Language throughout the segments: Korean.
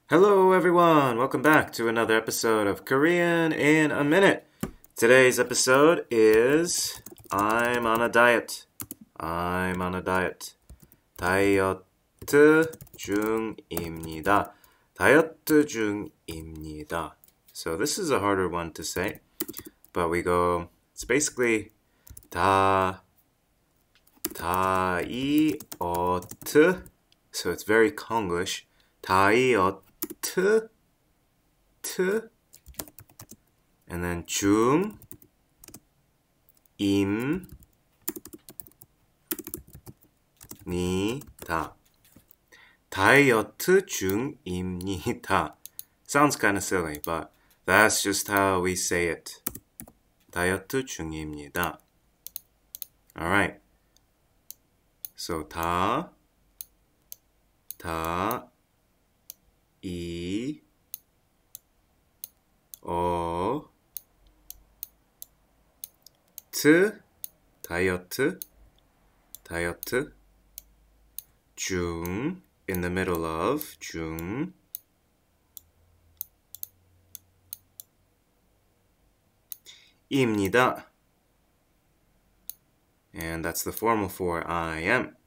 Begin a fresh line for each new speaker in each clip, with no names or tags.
Hello everyone, welcome back to another episode of Korean in a Minute. Today's episode is I'm on a diet. I'm on a diet. 다이어트 중입니다. 다이어트 중입니다. So this is a harder one to say, but it's basically 다이어트. So it's very Konglish. 다이어트 and then 중입니다. 다이어트 중입니다. Sounds kind of silly, but that's just how we say it. 다이어트 중입니다. Alright. So 다이어트 중 in the middle of 중입니다. And that's the formal for I am.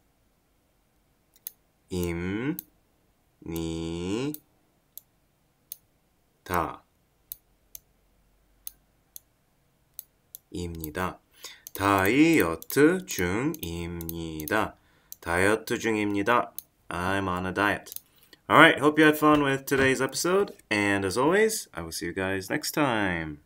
입니다. 다이어트 중입니다. 다이어트 중입니다. I'm on a diet. Alright, hope you had fun with today's episode, and as always, I will see you guys next time.